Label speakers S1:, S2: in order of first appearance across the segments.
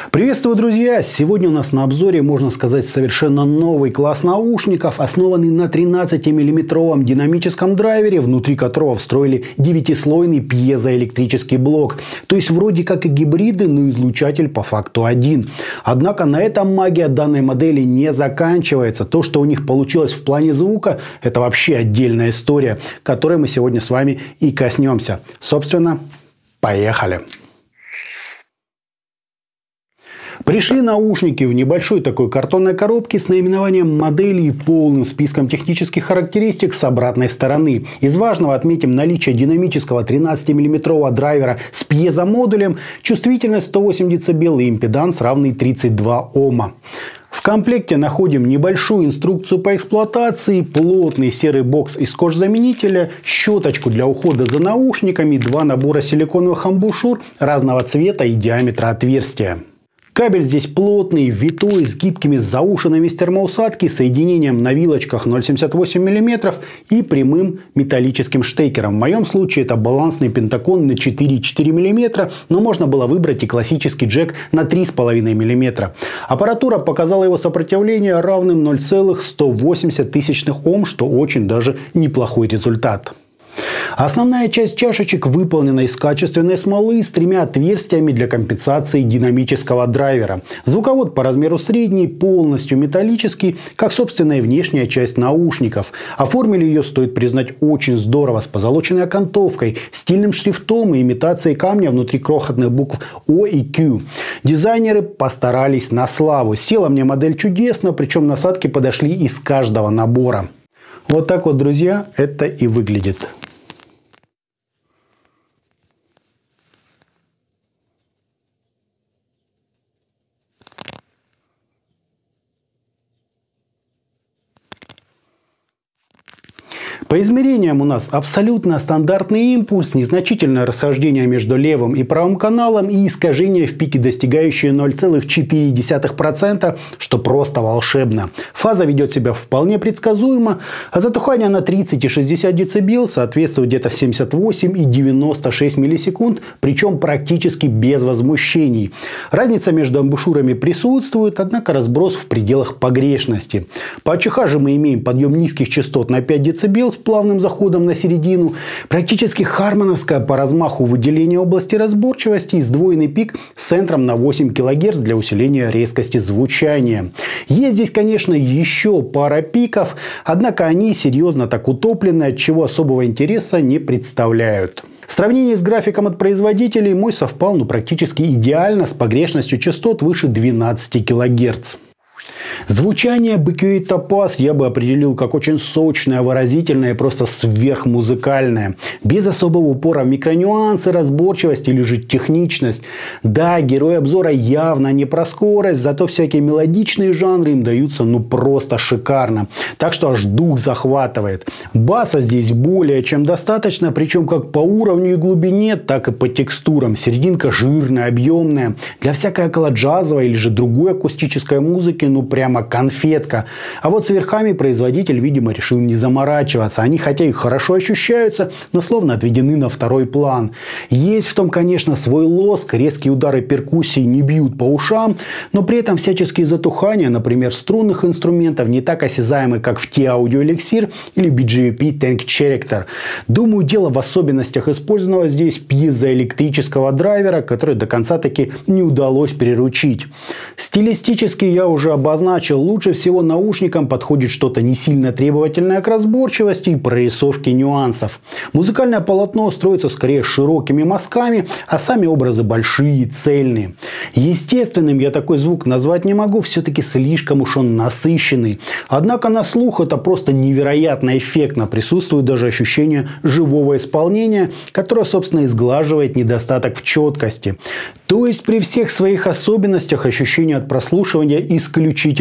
S1: Приветствую, друзья! Сегодня у нас на обзоре, можно сказать, совершенно новый класс наушников, основанный на 13-миллиметровом динамическом драйвере, внутри которого встроили 9-слойный пьезоэлектрический блок. То есть вроде как и гибриды, но излучатель по факту один. Однако на этом магия данной модели не заканчивается. То, что у них получилось в плане звука, это вообще отдельная история, которой мы сегодня с вами и коснемся. Собственно, поехали! Пришли наушники в небольшой такой картонной коробке с наименованием модели и полным списком технических характеристик с обратной стороны. Из важного отметим наличие динамического 13-миллиметрового драйвера с пьезомодулем, чувствительность 108 дБ и импеданс равный 32 Ома. В комплекте находим небольшую инструкцию по эксплуатации, плотный серый бокс из кожзаменителя, щеточку для ухода за наушниками, два набора силиконовых амбушюр разного цвета и диаметра отверстия. Кабель здесь плотный, витой, с гибкими заушинами с термоусадки, соединением на вилочках 0,78 мм и прямым металлическим штекером. В моем случае это балансный пентакон на 4,4 мм, но можно было выбрать и классический джек на 3,5 мм. Аппаратура показала его сопротивление равным 0,180 Ом, что очень даже неплохой результат. Основная часть чашечек выполнена из качественной смолы с тремя отверстиями для компенсации динамического драйвера. Звуковод по размеру средний, полностью металлический, как собственная внешняя часть наушников. Оформили ее, стоит признать, очень здорово, с позолоченной окантовкой, стильным шрифтом и имитацией камня внутри крохотных букв О и Q. Дизайнеры постарались на славу. Села мне модель чудесно, причем насадки подошли из каждого набора. Вот так вот, друзья, это и выглядит. По измерениям у нас абсолютно стандартный импульс, незначительное расхождение между левым и правым каналом и искажение в пике, достигающее 0,4%, что просто волшебно. Фаза ведет себя вполне предсказуемо, а затухание на 30 и 60 дБ соответствует где-то 78 и 96 миллисекунд, причем практически без возмущений. Разница между амбушюрами присутствует, однако разброс в пределах погрешности. По АЧХ же мы имеем подъем низких частот на 5 дБ с плавным заходом на середину, практически хармоновское по размаху выделение области разборчивости и сдвоенный пик с центром на 8 кГц для усиления резкости звучания. Есть здесь, конечно, еще пара пиков, однако они серьезно так утоплены, от чего особого интереса не представляют. В сравнении с графиком от производителей мой совпал практически идеально с погрешностью частот выше 12 кГц. Звучание BQA Topaz я бы определил как очень сочное, выразительное и просто сверхмузыкальное. Без особого упора в микронюансы, разборчивость или же техничность. Да, герой обзора явно не про скорость, зато всякие мелодичные жанры им даются просто шикарно. Так что аж дух захватывает. Баса здесь более чем достаточно, причем как по уровню и глубине, так и по текстурам. Серединка жирная, объемная. Для всякой около-джазовой или же другой акустической музыки прямо конфетка. А вот с верхами производитель, видимо, решил не заморачиваться. Они хотя и хорошо ощущаются, но словно отведены на второй план. Есть в том, конечно, свой лоск. Резкие удары перкуссии не бьют по ушам, но при этом всяческие затухания, например, струнных инструментов, не так осязаемы, как в T-Audio Elixir или BGVP Tank Character. Думаю, дело в особенностях использованного здесь пьезоэлектрического драйвера, который до конца таки не удалось приручить. Стилистически я уже обозначил, лучше всего наушникам подходит что-то не сильно требовательное к разборчивости и прорисовке нюансов. Музыкальное полотно строится скорее широкими мазками, а сами образы большие и цельные. Естественным я такой звук назвать не могу, все-таки слишком уж он насыщенный. Однако на слух это просто невероятно эффектно. Присутствует даже ощущение живого исполнения, которое, собственно, и сглаживает недостаток в четкости. То есть при всех своих особенностях ощущение от прослушивания исключительно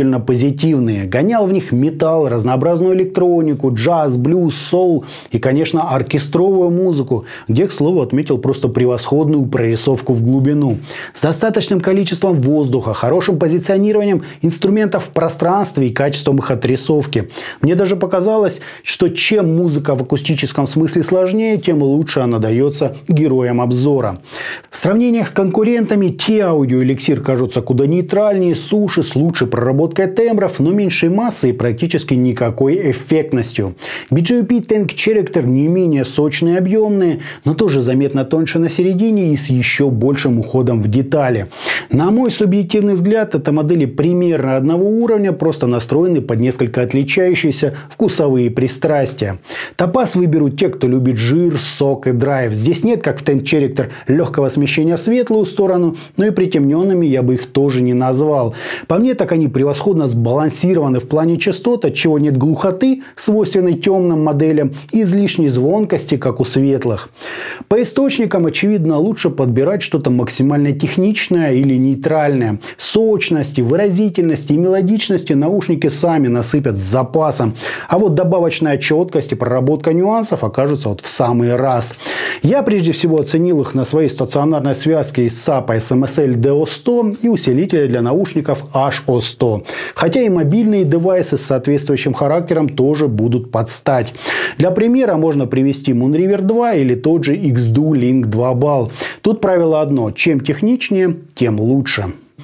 S1: исключительно позитивные. Гонял в них металл, разнообразную электронику, джаз, блюз, соул и, конечно, оркестровую музыку, где, к слову, отметил просто превосходную прорисовку в глубину. С достаточным количеством воздуха, хорошим позиционированием инструментов в пространстве и качеством их отрисовки. Мне даже показалось, что чем музыка в акустическом смысле сложнее, тем лучше она дается героям обзора. В сравнениях с конкурентами те аудиоэликсир кажутся куда нейтральнее, суше, с лучшей проработкой тембров, но меньшей массой и практически никакой эффектностью. BJP Tank Character не менее сочные и объемные, но тоже заметно тоньше на середине и с еще большим уходом в детали. На мой субъективный взгляд, это модели примерно одного уровня, просто настроены под несколько отличающиеся вкусовые пристрастия. Топаз выберут те, кто любит жир, сок и драйв. Здесь нет, как в Tank Character, легкого смещения в светлую сторону, но и притемненными я бы их тоже не назвал. По мне, так они превосходно сбалансированы в плане частот, отчего нет глухоты, свойственной темным моделям, и излишней звонкости, как у светлых. По источникам, очевидно, лучше подбирать что-то максимально техничное или нейтральное. Сочности, выразительности и мелодичности наушники сами насыпят с запасом. А вот добавочная четкость и проработка нюансов окажутся вот в самый раз. Я прежде всего оценил их на своей стационарной связке из SAP SMSL DO100 и усилителя для наушников HO100. Хотя и мобильные девайсы с соответствующим характером тоже будут под стать. Для примера можно привести Moonriver 2 или тот же XDU Link 2 Ball. Тут правило одно: чем техничнее, тем лучше.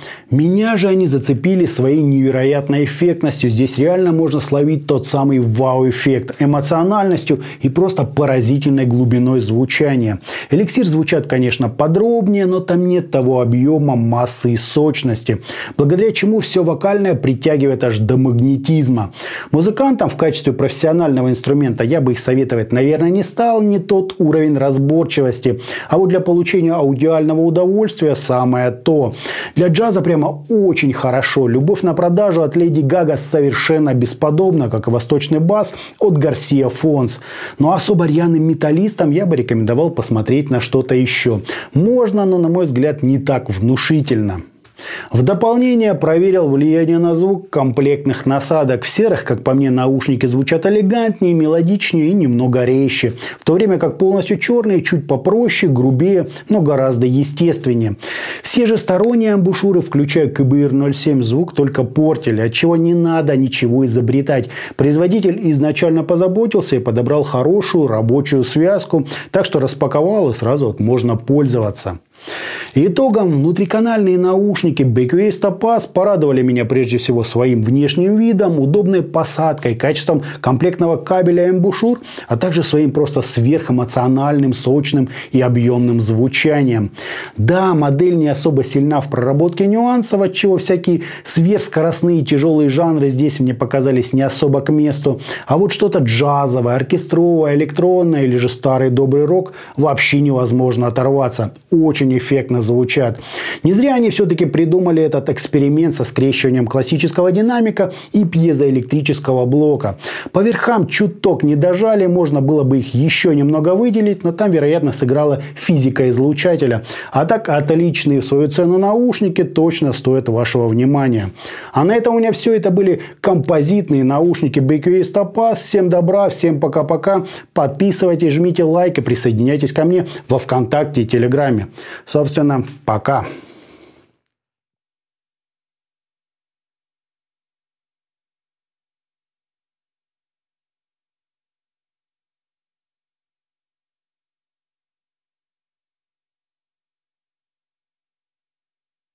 S1: Меня же они зацепили своей невероятной эффектностью. Здесь реально можно словить тот самый вау-эффект, эмоциональностью и просто поразительной глубиной звучания. Эликсир звучат, конечно, подробнее, но там нет того объема, массы и сочности, благодаря чему все вокальное притягивает аж до магнетизма. Музыкантам в качестве профессионального инструмента я бы их советовать, наверное, не стал, не тот уровень разборчивости. А вот для получения аудиального удовольствия самое то. Для джаза прямо очень хорошо. Любовь на продажу от Леди Гага совершенно бесподобна, как и восточный бас от Гарсия Фонс. Но особо рьяным металлистам я бы рекомендовал посмотреть на что-то еще. Можно, но, на мой взгляд, не так внушительно. В дополнение проверил влияние на звук комплектных насадок. В серых, как по мне, наушники звучат элегантнее, мелодичнее и немного резче. В то время как полностью черные чуть попроще, грубее, но гораздо естественнее. Все же сторонние амбушюры, включая КБР-07, звук только портили, отчего не надо ничего изобретать. Производитель изначально позаботился и подобрал хорошую рабочую связку, так что распаковал и сразу вот можно пользоваться. Итогом, внутриканальные наушники BQS Topaz порадовали меня прежде всего своим внешним видом, удобной посадкой, качеством комплектного кабеля и амбушюр, а также своим просто сверхэмоциональным, сочным и объемным звучанием. Да, модель не особо сильна в проработке нюансов, отчего всякие сверхскоростные тяжелые жанры здесь мне показались не особо к месту, а вот что-то джазовое, оркестровое, электронное или же старый добрый рок вообще невозможно оторваться. Очень эффектно звучат. Не зря они все-таки придумали этот эксперимент со скрещиванием классического динамика и пьезоэлектрического блока. По верхам чуток не дожали, можно было бы их еще немного выделить, но там, вероятно, сыграла физика излучателя. А так отличные в свою цену наушники точно стоят вашего внимания. А на этом у меня все. Это были композитные наушники BQS Topaz. Всем добра, всем пока-пока. Подписывайтесь, жмите лайк и присоединяйтесь ко мне во ВКонтакте и Телеграме. Собственно, пока.